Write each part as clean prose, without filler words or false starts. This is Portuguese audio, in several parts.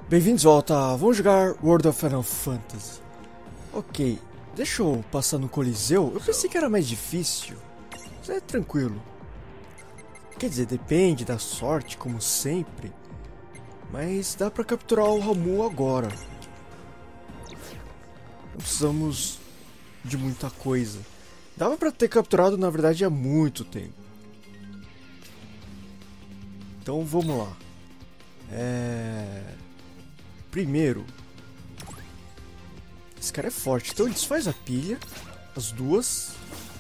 Bem-vindos de volta, vamos jogar World of Final Fantasy. Ok, deixa eu passar no Coliseu. Eu pensei que era mais difícil, mas é tranquilo. Quer dizer, depende da sorte, como sempre. Mas dá pra capturar o Ramuh agora. Não precisamos de muita coisa. Dava pra ter capturado, na verdade, há muito tempo. Então vamos lá. Primeiro, esse cara é forte, então ele desfaz a pilha, as duas.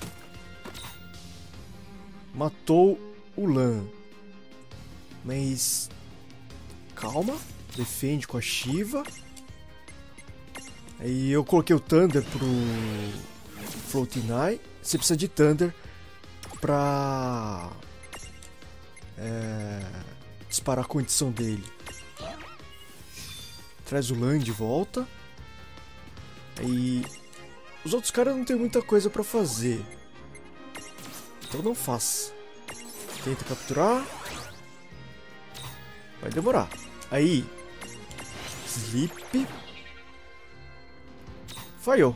Matou o Lan. Mas calma, defende com a Shiva. Aí eu coloquei o Thunder pro Floating Eye. Você precisa de Thunder pra disparar a condição dele. Traz o Lan de volta. Aí os outros caras não tem muita coisa pra fazer, então não faça. Tenta capturar. Vai demorar. Aí Sleep. Falhou.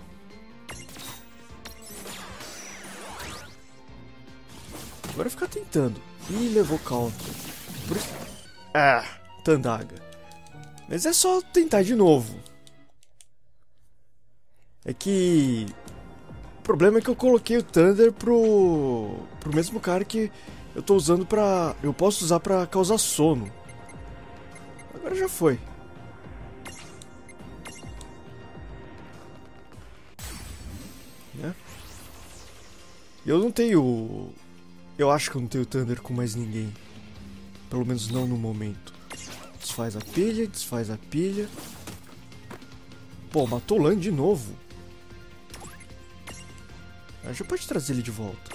Agora ficar tentando. Ih, levou counter. Por isso... Tandaga. Mas é só tentar de novo. É que... O problema é que eu coloquei o Thunder pro mesmo cara que eu tô usando pra... Eu posso usar pra causar sono. Agora já foi. Né? Eu não tenho... Eu acho que eu não tenho Thunder com mais ninguém. Pelo menos não no momento. Desfaz a pilha, desfaz a pilha. Pô, matou o Lan de novo. Já pode trazer ele de volta.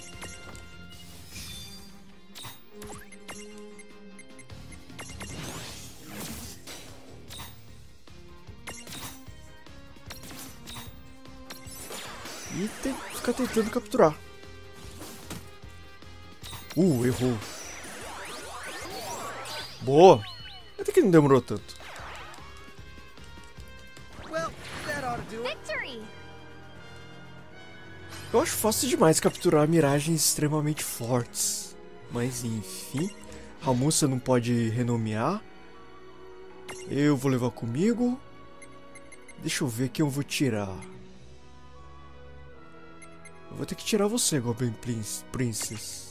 E tem que ficar tentando capturar. Errou. Boa. Até que não demorou tanto. Eu acho fácil demais capturar miragens extremamente fortes. Mas enfim. Ramuh você não pode renomear. Eu vou levar comigo. Deixa eu ver quem eu vou tirar. Eu vou ter que tirar você, Goblin Princess.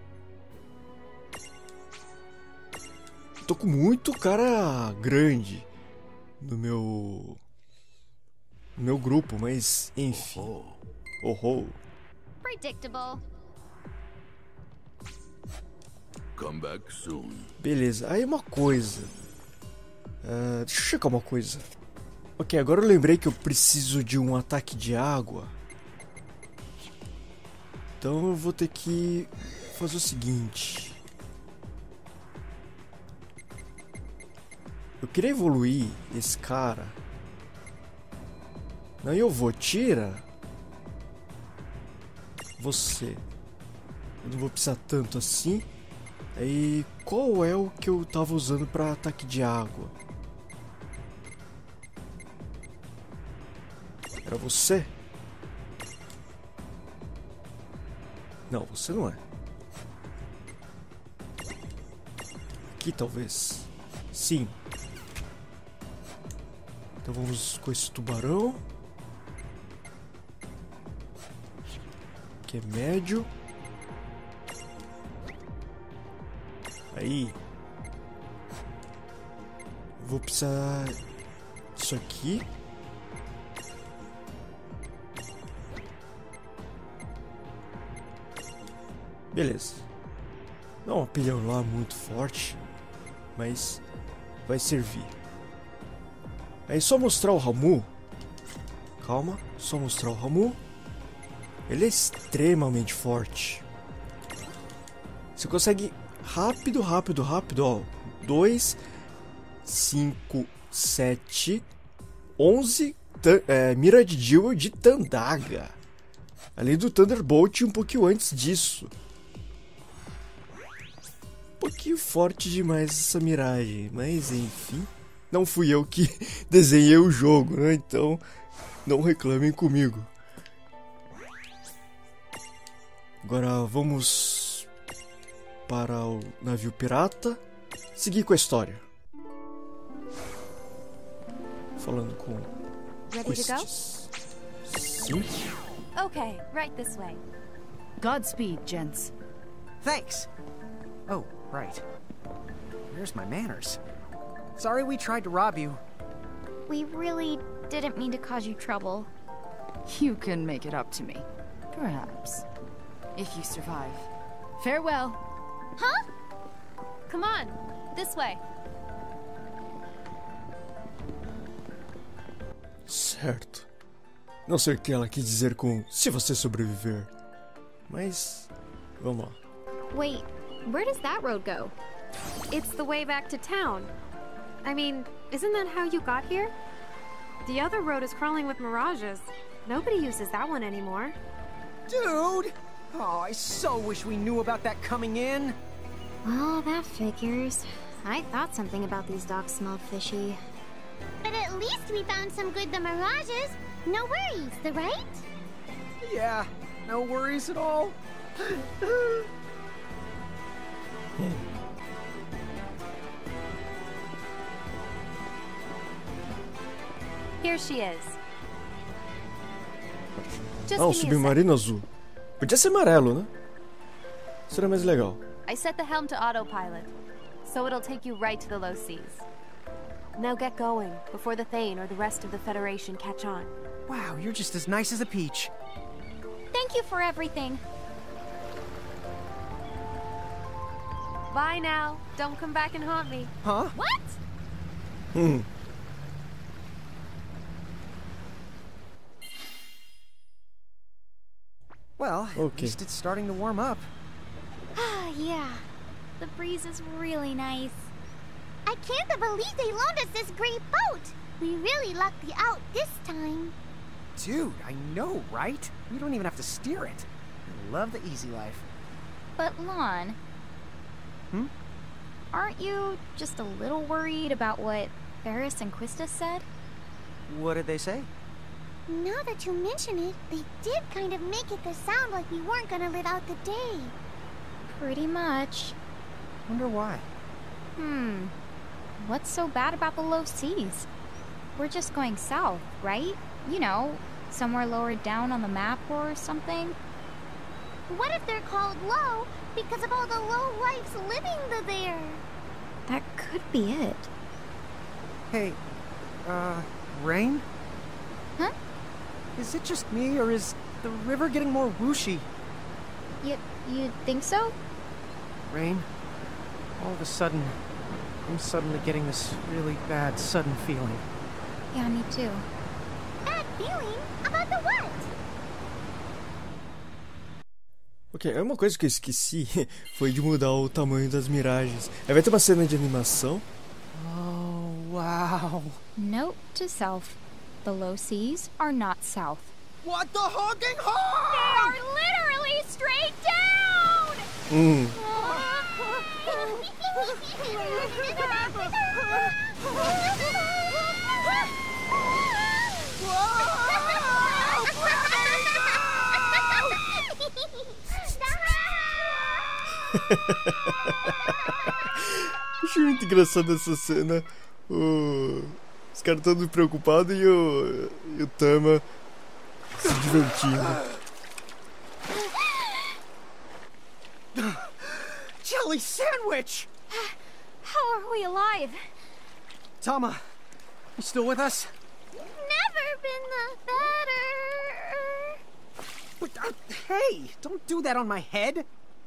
Tô com muito cara grande no meu grupo, mas enfim. Predictable. Come back soon. Beleza, aí uma coisa. Deixa eu checar uma coisa. Ok, agora eu lembrei que eu preciso de um ataque de água. Então eu vou ter que fazer o seguinte. Eu queria evoluir esse cara. Não, eu vou. Tira você. Eu não vou precisar tanto assim. Aí, qual é o que eu tava usando pra ataque de água? Era você? Não, você não é. Aqui talvez. Sim. Então vamos com esse tubarão. Que é médio. Aí. Vou precisar disso aqui. Beleza. Não é um pilhão lá muito forte, mas vai servir. Aí só mostrar o Ramuh. Calma, só mostrar o Ramuh. Ele é extremamente forte. Você consegue rápido, ó. 2, 5, 7, 11 mira de Jewel de Tandaga. Além do Thunderbolt um pouquinho antes disso. Um pouquinho forte demais essa miragem, mas enfim. não fui eu que desenhei o jogo, né? Então, não reclamem comigo. Agora vamos para o navio pirata. Seguir com a história. Falando com Ready to go? estes. Sim. Okay, right this way. Godspeed, gents. Thanks. Oh, right. Where's my manners? Sorry we tried to rob you. We really didn't mean to cause you trouble. You can make it up to me. Perhaps. If you survive. Farewell. Huh? Come on, this way. Certo. Não sei o que ela quis dizer com se você sobreviver. Mas, vamos lá. Wait, where does that road go? It's the way back to town. I mean, isn't that how you got here? The other road is crawling with mirages. Nobody uses that one anymore. Dude! Oh, I so wish we knew about that coming in. Well, that figures. I thought something about these docks smelled fishy. But at least we found some good the mirages. No worries, the right? Yeah, no worries at all. Here she is. Just Ah, um give me a sec. submarino azul. Podia ser amarelo, né? Seria mais legal. I set the helm to autopilot, so it'll take you right to the low seas. Now get going, before the Thane or the rest of the Federation catch on. Wow, you're just as nice as a peach. Thank you for everything. Bye now. Don't come back and haunt me. Huh? What? Well, at Okay. least it's starting to warm up. Ah, yeah. The breeze is really nice. I can't believe they loaned us this great boat. We really lucked out this time. Dude, I know, right? You don't even have to steer it. I love the easy life. But Lon, aren't you just a little worried about what Ferris and Quista said? What did they say? Now that you mention it, they did kind of make it to sound like we weren't gonna live out the day. Pretty much. Wonder why. What's so bad about the low seas? We're just going south, right? You know, somewhere lower down on the map or something. What if they're called low because of all the low lives living there? That could be it. Hey, Rain? Huh? Is it just me, or is the river getting more whooshy? You think so? Rain, all of a sudden, I'm suddenly getting this really bad sudden feeling. Yeah, me too. Bad feeling? About the what? Ok, uma coisa que eu esqueci foi de mudar o tamanho das miragens. Aí vai ter uma cena de animação. Oh, wow. Note to self. The low seas are not south. What the honking They horn? are literally straight down! Acho muito engraçado essa cena. Os caras todos preocupados e o Tama se divertindo. Jelly sandwich! How are we alive? Tama, you still with us? Never been the better. But, hey, don't do that on my head.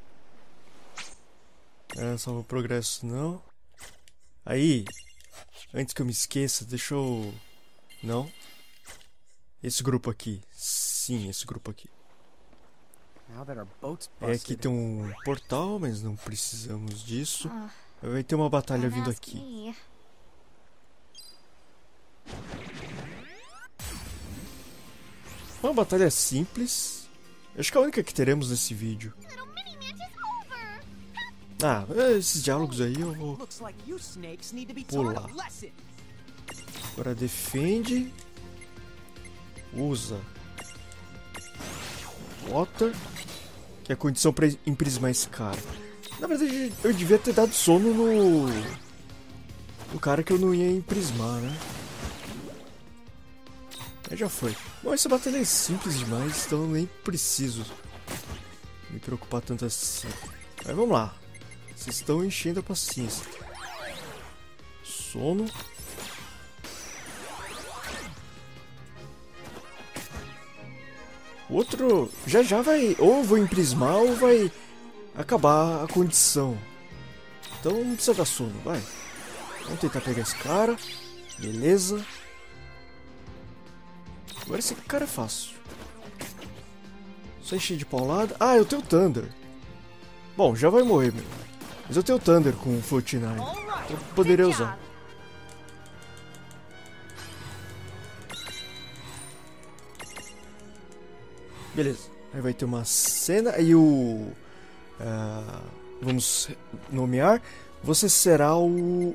Salva o progresso não. Aí, antes que eu me esqueça, deixa eu... Não. Esse grupo aqui. Sim, esse grupo aqui. Now that our boat's É, aqui busted. tem um portal, mas não precisamos disso. Vai ter uma batalha vindo aqui. Me. Uma batalha simples. Acho que é a única que teremos nesse vídeo. Little mini match is over. Ah, esses diálogos aí eu vou... Looks like you snakes need to be Pular. taught a lesson. Agora defende. Usa. Water. Que é a condição para imprismar esse cara. Na verdade, eu devia ter dado sono no cara que eu não ia imprismar, né? Aí já foi. Bom, essa batalha é simples demais, então eu nem preciso me preocupar tanto assim. Mas vamos lá. Vocês estão enchendo a paciência. Sono. O outro já vai... Ou vou imprismar ou vai acabar a condição. Então não precisa dar sono, vai. Vamos tentar pegar esse cara. Beleza. Agora esse cara é fácil. Só encher de paulada. Ah, eu tenho Thunder. Bom, já vai morrer mesmo. Mas eu tenho Thunder com o 49. Eu poderia usar. Beleza. Aí vai ter uma cena. Aí o... vamos nomear. Você será o...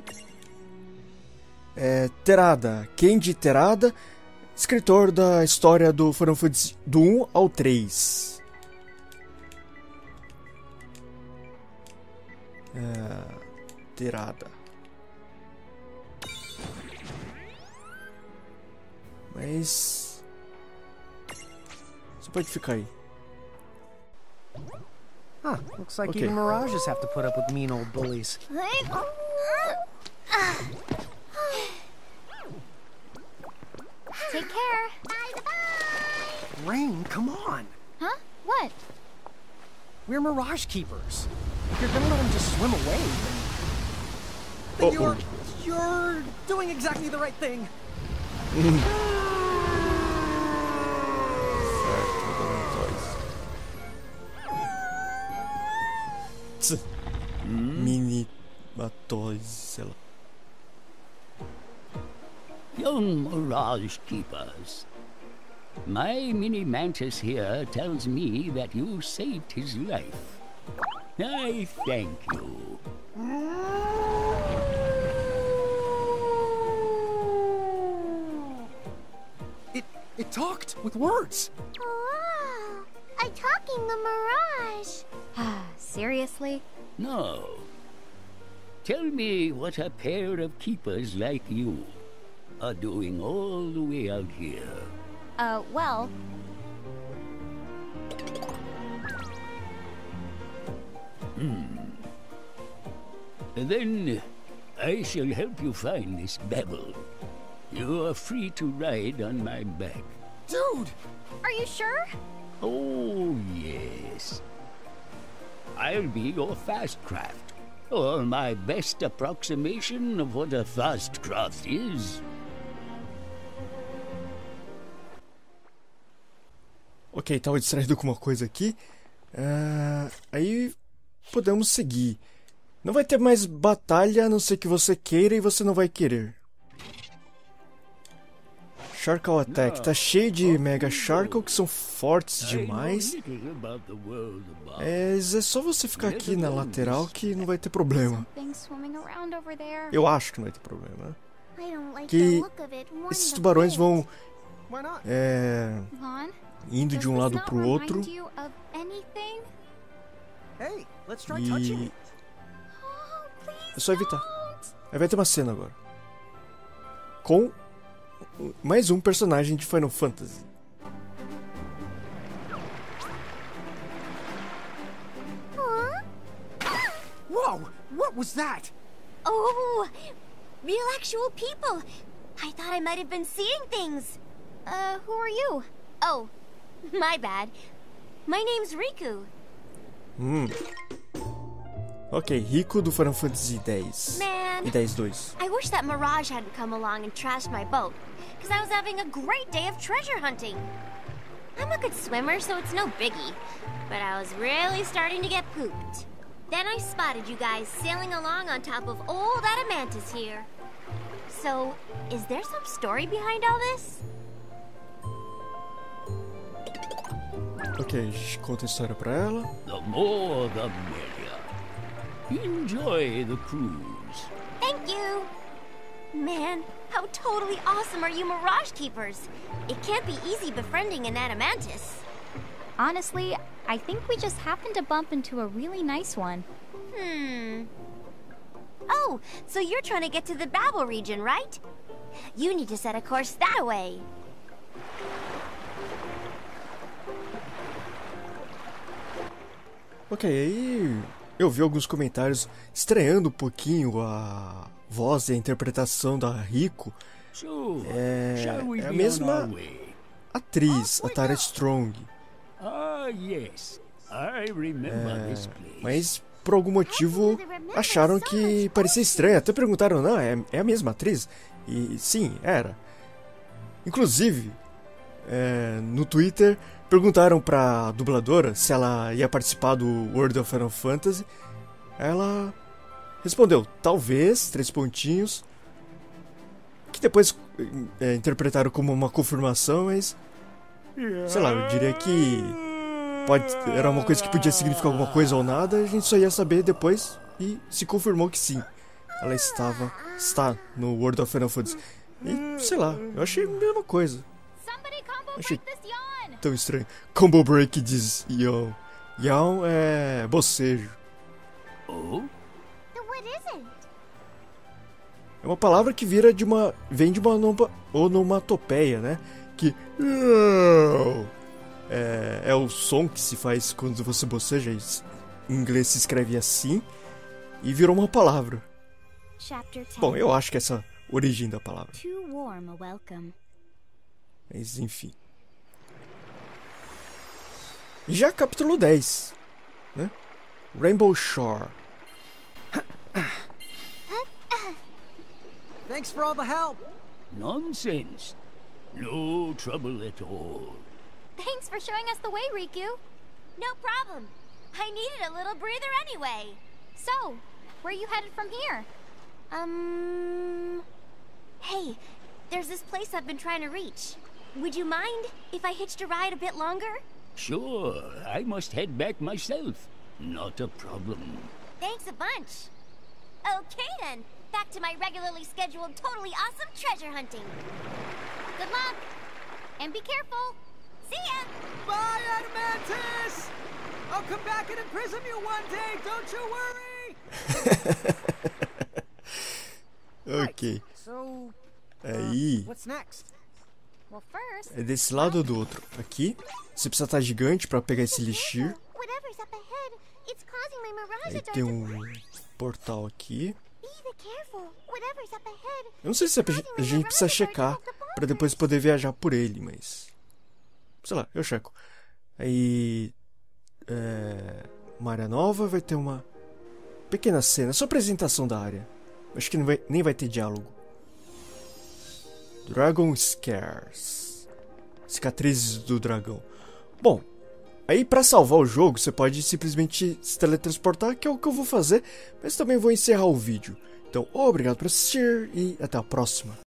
Terada. Kenji Terada. Escritor da história do Final Fantasy do 1 ao 3. Terada. Mas... Você pode ficar aí. Huh, looks like even Mirages have to put up with mean old bullies. Take care. Rain, come on. Huh? What? We're Mirage Keepers. If you're gonna let him just swim away, then you're doing exactly the right thing. Mini Matóis, sei lá. Young Mirage Keepers, my mini mantis here tells me that you saved his life. I thank you. It talked with words. Wow! I'm talking the Mirage. Seriously? No. Tell me what a pair of keepers like you are doing all the way out here. Well... Then I shall help you find this Babel. You are free to ride on my back. Dude! Are you sure? Oh, yes. I'll be your fast craft, or my best approximation of what a fast craft is. Ok, tava distraído com uma coisa aqui. Aí podemos seguir. Não vai ter mais batalha a não ser que você queira e você não vai querer. Sharkle Attack. Tá cheio de Mega Sharkle que são fortes demais. É só você ficar aqui na lateral que não vai ter problema. Eu acho que não vai ter problema. Que esses tubarões vão indo de um lado pro outro. E é só evitar. Aí vai ter uma cena agora com mais um personagem de Final Fantasy. Whoa! What was that? Oh, real actual people. I thought I might have been seeing things. Who are you? Oh, my bad. My name's Riku. Ok, Riku do Final Fantasy X. Man, E X-2. I wish that Mirage hadn't come along and trashed my boat, because I was having a great day of treasure hunting. I'm a good swimmer, so it's no biggie, but I was really starting to get pooped. Then I spotted you guys sailing along on top of old Adamantis here. So, is there some story behind all this? Ok, a gente conta a história pra ela. The more the merrier. Enjoy the cruise. Thank you. Man, How totally awesome are you Mirage Keepers? It can't be easy befriending an Adamantis. Honestly, I think we just happened to bump into a really nice one. Oh, so you're trying to get to the Babel region, right? You need to set a course that way. Ok, aí eu vi alguns comentários estranhando um pouquinho a voz e a interpretação da Rico. É a mesma atriz, a Tara Strong. Yes. I remember this place. Mas por algum motivo acharam que parecia estranho. Até perguntaram, não, é a mesma atriz? E sim, era. Inclusive, no Twitter perguntaram pra dubladora se ela ia participar do World of Final Fantasy. Ela respondeu, talvez, 3 pontinhos. Que depois interpretaram como uma confirmação, mas... sei lá, eu diria que era uma coisa que podia significar alguma coisa ou nada. A gente só ia saber depois e se confirmou que sim. Ela está no World of Final Fantasy. E, sei lá, eu achei a mesma coisa. Achei tão estranho. Combo Break diz Yawn. Yawn é bocejo. Oh? What is it? É uma palavra que vem de uma onomatopeia, né? Que é o som que se faz quando você boceja. Em inglês se escreve assim e virou uma palavra. Bom, eu acho que essa é a origem da palavra. Mas enfim. E já capítulo 10, né? Rainbow Shore. Thanks for all the help. Nonsense. No trouble at all. Thanks for showing us the way, Riku. No problem. I needed a little breather anyway. So, where are you headed from here? Hey, there's this place I've been trying to reach. Would you mind if I hitched a ride a bit longer? Sure, I must head back myself. Not a problem. Thanks a bunch. Okay then, back to my regularly scheduled, totally awesome treasure hunting. Good luck, and be careful. See ya! Bye, Adamantis! I'll come back and imprison you one day, don't you worry! Ok. So, aí. What's next? Well, first, É desse lado ou do outro? Aqui. Você precisa estar gigante pra pegar esse elixir. Whatever's up ahead, it's causing my Mirage Aí tem um portal aqui. Be careful. Whatever's up ahead. Eu não sei se a gente precisa checar pra depois poder viajar por ele, mas... sei lá, eu checo. Aí... uma área nova, vai ter uma pequena cena, só apresentação da área. Acho que nem vai ter diálogo. Dragon Scares. Cicatrizes do dragão. Bom, aí pra salvar o jogo, você pode simplesmente se teletransportar, que é o que eu vou fazer, mas também vou encerrar o vídeo. Então, obrigado por assistir e até a próxima.